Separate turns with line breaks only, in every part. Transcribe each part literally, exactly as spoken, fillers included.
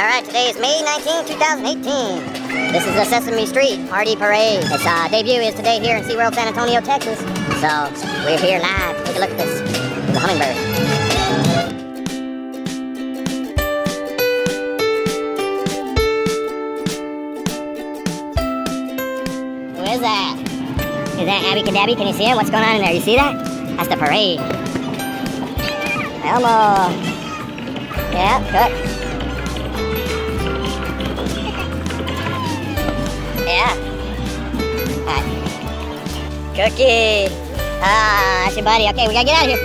Alright, today is May nineteenth, two thousand eighteen. This is the Sesame Street Party Parade. Its uh, debut is today here in SeaWorld San Antonio, Texas. So, we're here live. Take a look at this. The hummingbird. Who is that? Is that Abby Cadabby? Can you see it? What's going on in there? You see that? That's the parade. Elmo. Yeah, cook. Yeah. Alright. Cookie. Ah, that's your buddy. Okay, we gotta get out of here.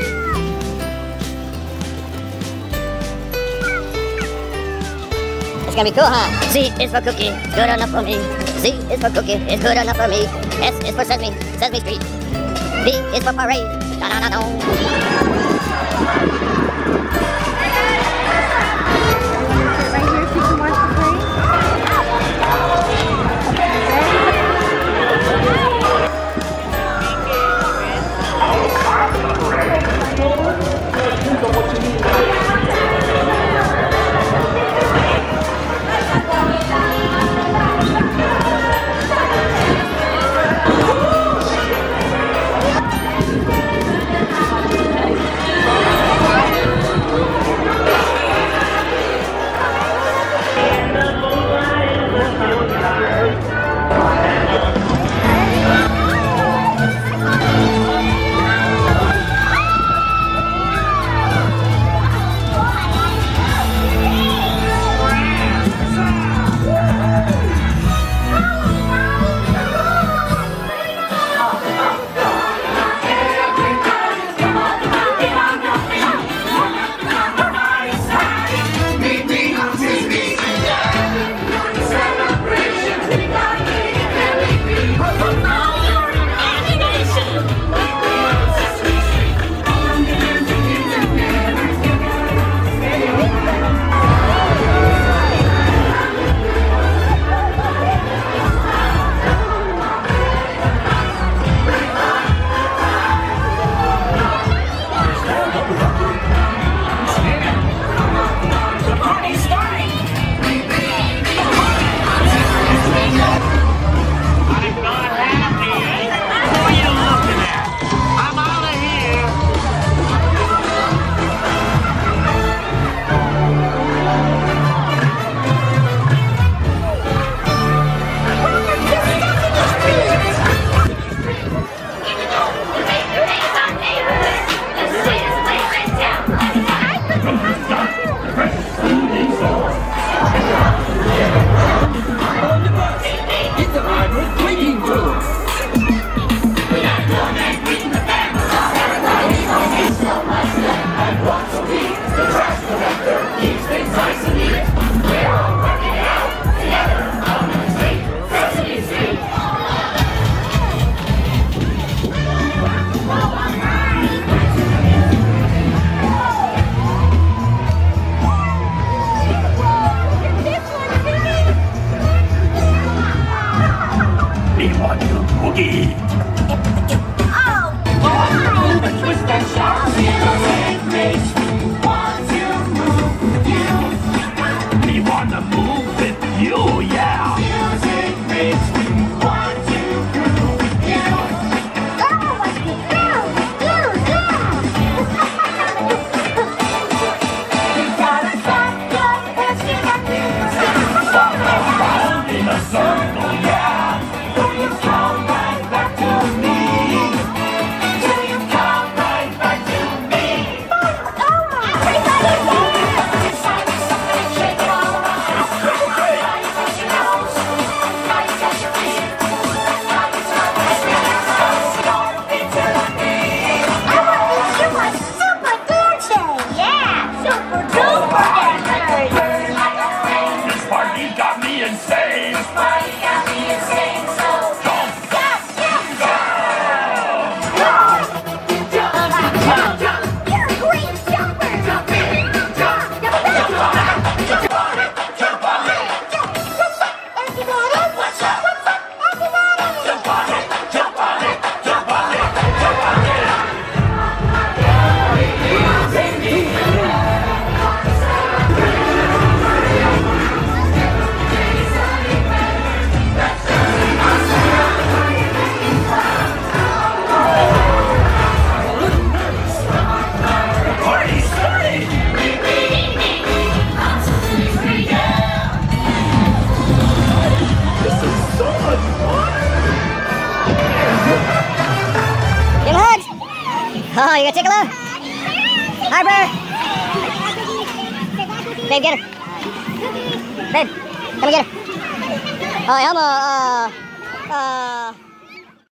It's gonna be cool, huh? C is for cookie. It's good enough for me. Z is for cookie. It's good enough for me. S is for Sesame. Sesame Street. B is for parade. Da da da da. Oh, you gonna take a look? Hi, brother. Babe, get her. Babe, come and get her. Oh, Elmo, uh, uh,